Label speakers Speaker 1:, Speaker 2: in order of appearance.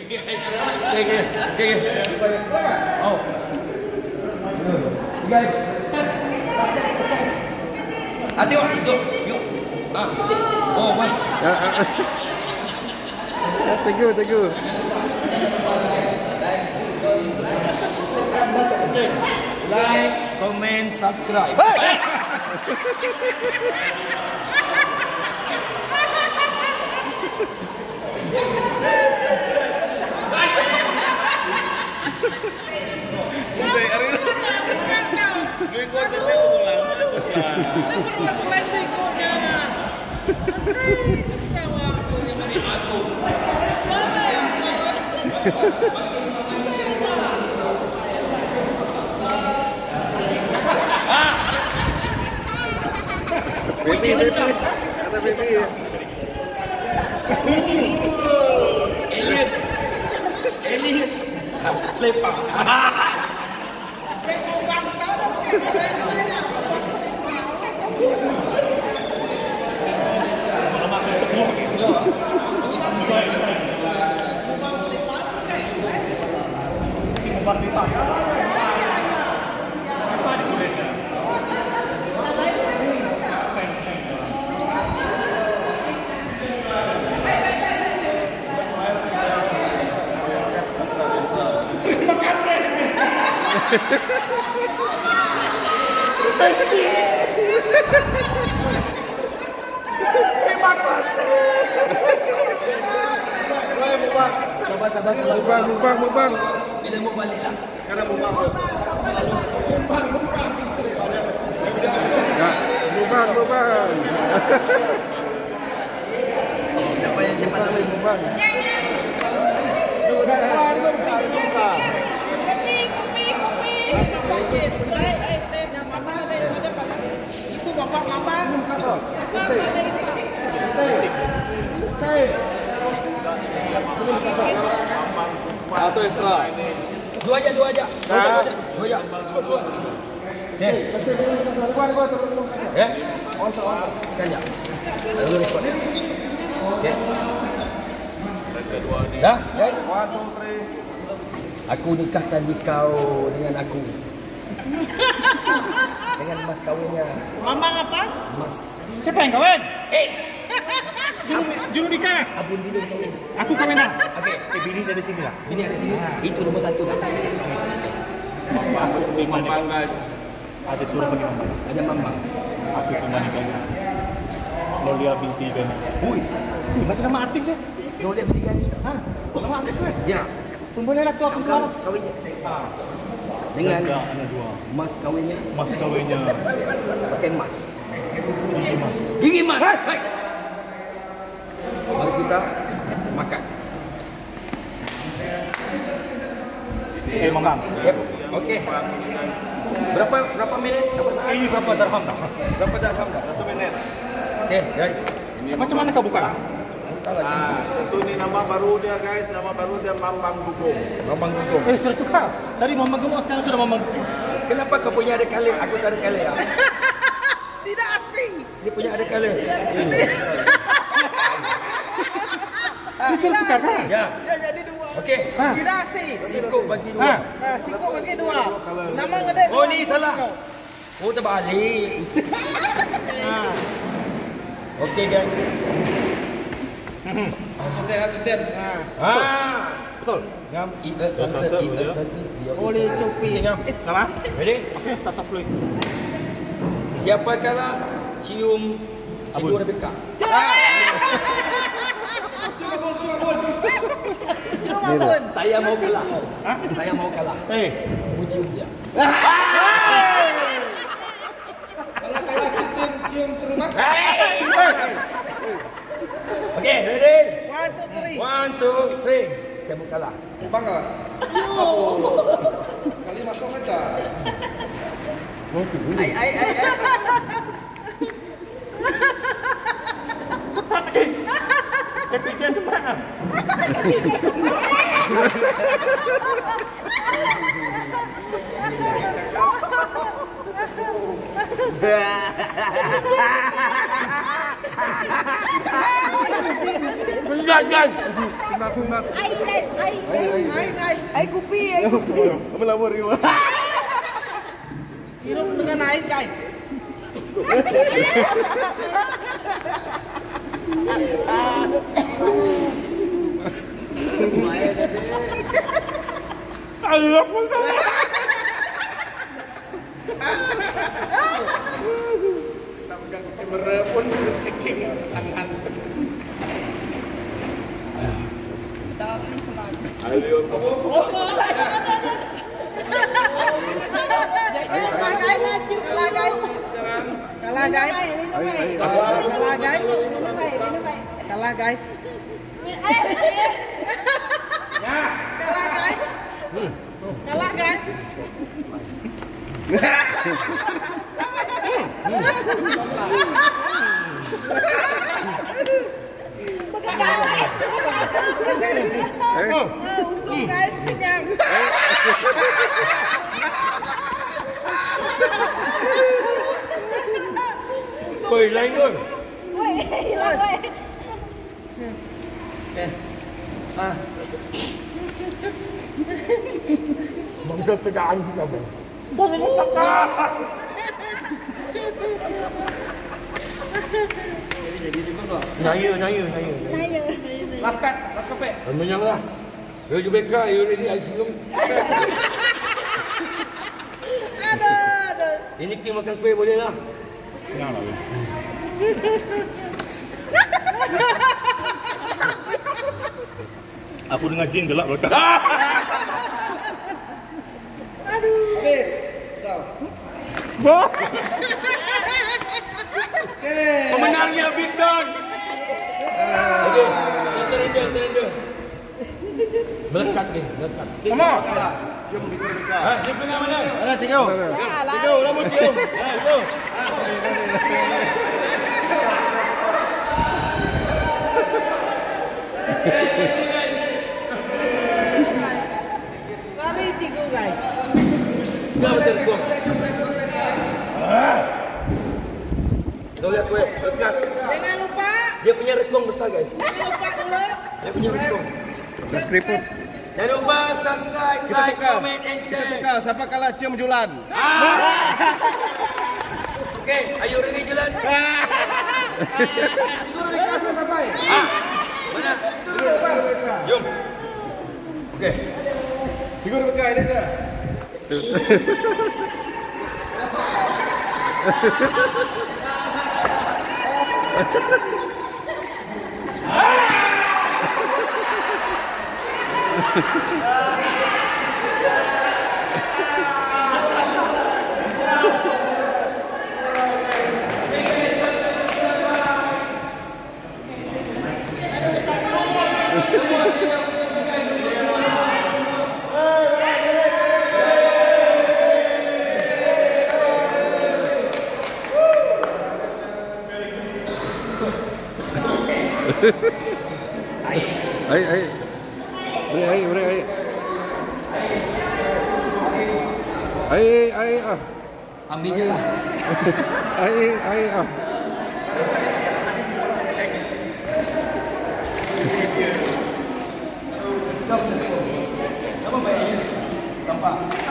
Speaker 1: Okay. Oh. You guys. Tengok. Yuk. Oh, mas.
Speaker 2: Thank you.
Speaker 1: Like, comment, subscribe.
Speaker 2: Baby. Kata baby.
Speaker 1: Alien. Lepak. Terima kasih.
Speaker 2: Sabar. Mubang.
Speaker 1: Bila mau balik lah.
Speaker 2: Sekarang mubang. Mubang.
Speaker 1: Siapa yang cepat habis?
Speaker 2: Mubang.
Speaker 3: Itu bapak mama.
Speaker 2: Satu extra.
Speaker 1: Dua aja. Dua aja.
Speaker 2: Dua.
Speaker 1: Ya. Kan ya. Lalu rekod. Okey. Dah, guys.
Speaker 2: 1, 2, 3.
Speaker 1: Aku nikahkan kau dengan aku. Dengan mas kawinnya.
Speaker 3: Mamang apa?
Speaker 1: Mas.
Speaker 4: Siapa yang kawin?
Speaker 3: Juru nikah.
Speaker 1: Abun bini kawin.
Speaker 4: Aku kawin dah.
Speaker 1: Okey.
Speaker 4: Bini dari sini lah.
Speaker 1: Bini ada sini. Itu nombor 1 dah.
Speaker 4: Mamang ada suruh pergi mamang.
Speaker 1: Ada mamang.
Speaker 4: Aku kemanikan Lolia binti Beni.
Speaker 1: Hui.
Speaker 4: Macam nama artis ya?
Speaker 1: Boleh beli gani.
Speaker 4: Hah? Nama artis ya?
Speaker 1: Ya.
Speaker 4: Tumbuhnya lah tu aku
Speaker 1: Kau
Speaker 4: kalah.
Speaker 1: kawinnya. Dengan
Speaker 4: Ada dua.
Speaker 1: mas kawinnya.
Speaker 4: Mas kawinnya
Speaker 1: Pakai emas.
Speaker 4: Gigi Mas.
Speaker 1: Gigi emas. Hai. Mari kita makan.
Speaker 4: Eh mamang.
Speaker 1: Siap. Okey. Berapa minit?
Speaker 4: Ini berapa dirham dah?
Speaker 1: Berapa dirham dah?
Speaker 4: 1 minit.
Speaker 1: Okey, guys.
Speaker 4: Macam mana kau buka?
Speaker 5: Itu ni nama baru dia guys, nama baru dia Mamang Gugum.
Speaker 1: Mamang Gugum.
Speaker 4: Sudah tukar. Tadi Mamang Gemuk, sekarang sudah Mamang.
Speaker 1: Kenapa kau punya ada color? Aku tak ada color ya.
Speaker 3: Tidak asing.
Speaker 1: Dia punya ada color.
Speaker 4: Ini sudah tukar kan?
Speaker 1: Ya.
Speaker 3: Ya jadi dua.
Speaker 1: Okey.
Speaker 3: Tidak asing.
Speaker 1: Siko bagi
Speaker 4: Ha.
Speaker 1: 2.
Speaker 3: Siko bagi dua. Nama ngedek.
Speaker 1: Oh ni salah. Oh terbalik. Okey guys.
Speaker 4: Betul.
Speaker 1: Ngam sunset.
Speaker 3: Boleh cupi.
Speaker 1: Ngam.
Speaker 4: Nama?
Speaker 1: Ready?
Speaker 4: Okey, start fluid.
Speaker 1: Siapa kalah cium Cikgu Rebecca?
Speaker 3: Cuma pun.
Speaker 1: Saya mau kalah.
Speaker 4: Ha?
Speaker 1: Saya mau kalah. Mau cium dia.
Speaker 3: Kalau cium ke rumah.
Speaker 1: Okey, ready?
Speaker 3: 1, 2, 3.
Speaker 1: 1, 2, 3. Saya mau kalah.
Speaker 2: Bangga. Sekali masuk aja.
Speaker 3: Ai.
Speaker 4: Tapi dia sembarang.
Speaker 5: Ha
Speaker 1: Berat kan?
Speaker 3: Air guys, air kopi.
Speaker 2: Apa lama ni?
Speaker 3: Hidup dengan air guys.
Speaker 4: Allah pun sama.
Speaker 5: Sampai kamera pun shaking tangan. Ayo,
Speaker 3: Kalah guys. Kalah guys. Untung guys kenyang.
Speaker 1: Woi, lain pun.
Speaker 3: Hilang weh.
Speaker 1: Bangsa tegaan kita bang. Naya.
Speaker 3: Last kopi.
Speaker 1: Menyang lah. You beka, you ready? I see you.
Speaker 3: Aduh.
Speaker 1: Ini Kim makan kuih boleh lah.
Speaker 4: Yang lah. Aku dengar jin gelap belakang.
Speaker 3: Habis.
Speaker 1: Pemenangnya Big Don. Okey, surrender. Melekat ni, melekat.
Speaker 4: Mama.
Speaker 5: cium di mereka.
Speaker 1: Dia pernah mana?
Speaker 4: Mana cium?
Speaker 5: Cium, dah mau cium. Cium.
Speaker 3: Lari cikgu guys.
Speaker 1: Sudah terkuat. Kau lihat kuih, dekat.
Speaker 3: Jangan lupa.
Speaker 1: Dia punya rekong besar guys.
Speaker 3: Jangan lupa dulu.
Speaker 1: Dia punya rekong.
Speaker 2: Subscribe pun.
Speaker 1: Jangan lupa subscribe, like, comment and share.
Speaker 2: Siapa kalah cium Julan?
Speaker 1: Okay, are you ready Julan?
Speaker 3: Siguro dikasih sampai.
Speaker 1: Mana? Jom. Okay.
Speaker 2: Siguro berkah ini dah. Ayo. Beri. Ayo.
Speaker 1: Ambil je lah.
Speaker 2: Ayo.
Speaker 1: Apa baik? Sampah.